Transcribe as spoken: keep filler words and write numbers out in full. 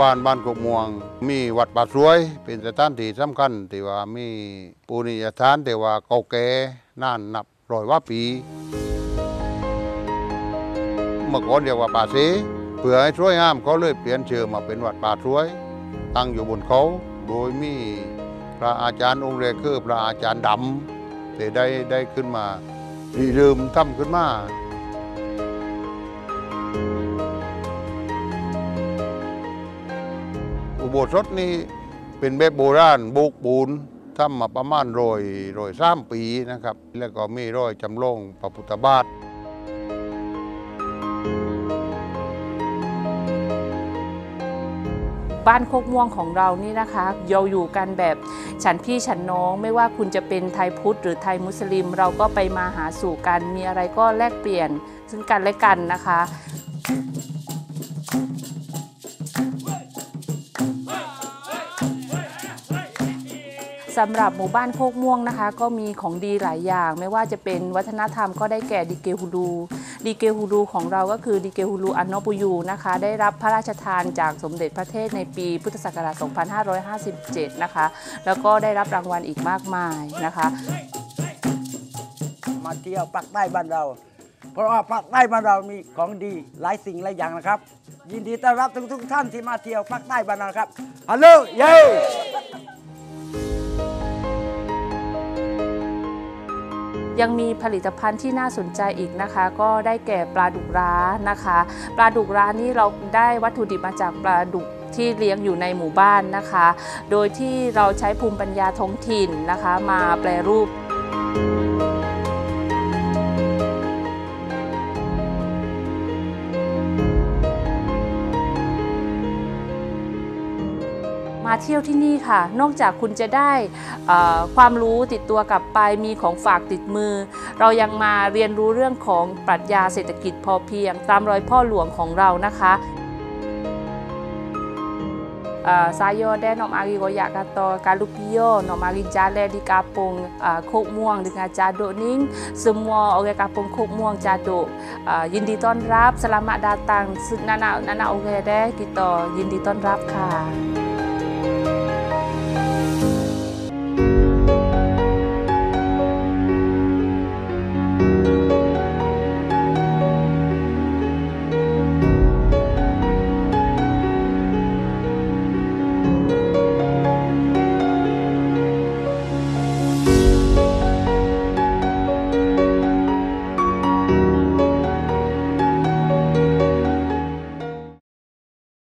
บานบ้านกกม่วงมีวัดป่าสวยเป็นสถานที่สำคัญที่ว่ามีปูนิยสถานที่ว่าเก่าแก่นานนับร้อยว่าปีเมื่อก่อนเรียกว่าป่าเสเพื่อให้สวยงามเขาเลยเปลี่ยนชื่อมาเป็นวัดป่าสวยตั้งอยู่บนเขาโดยมีพระอาจารย์องค์แรกคือพระอาจารย์ดำที่ได้ได้ขึ้นมาริเริ่มทำขึ้นมาอุโบสถนี้เป็นแบบโบราณโบกปูนทำมาประมาณร้อยร้อยสามปีนะครับแล้วก็มีร้อยจำลองพระพุทธบาทบ้านโคกม่วงของเรานี่นะคะเราอยู่กันแบบฉันพี่ฉันน้องไม่ว่าคุณจะเป็นไทยพุทธหรือไทยมุสลิมเราก็ไปมาหาสู่กันมีอะไรก็แลกเปลี่ยนซึ่งกันและกันนะคะสำหรับหมู่บ้านโคกม่วงนะคะก็มีของดีหลายอย่างไม่ว่าจะเป็นวัฒนธรรมก็ได้แก่ดิเกฮูลูดิเกฮูลูของเราก็คือดิเกฮูลูอันโนปุยูนะคะได้รับพระราชทานจากสมเด็จพระเทพในปีพุทธศักราช สองพันห้าร้อยห้าสิบเจ็ด นะคะแล้วก็ได้รับรางวัลอีกมากมายนะคะมาเที่ยวภาคใต้บ้านเราเพราะว่าภาคใต้บ้านเรามีของดีหลายสิ่งหลายอย่างนะครับยินดีต้อนรับทุกๆท่านที่มาเที่ยวภาคใต้บ้านเราครับฮัลโหลเย้ยังมีผลิตภัณฑ์ที่น่าสนใจอีกนะคะก็ได้แก่ปลาดุกร้านะคะปลาดุกร้านี่เราได้วัตถุดิบมาจากปลาดุกที่เลี้ยงอยู่ในหมู่บ้านนะคะโดยที่เราใช้ภูมิปัญญาท้องถิ่นนะคะมาแปรรูปมาเที่ยวที่นี่ค่ะนอกจากคุณจะได้ความรู้ติดตัวกลับไปมีของฝากติดมือเรายังมาเรียนรู้เรื่องของปรัชญาเศรษฐกิจพอเพียงตามรอยพ่อหลวงของเรานะคะsaya dan nak mari royak kata kalau pio nak mari jalan di kampung Kok Muang dengan Caduk ni semua orang kampung Kok Muang Caduk ยินดีต้อนรับ selamat datang นันนันนันโอเคได้kita ยินดีต้อนรับค่ะ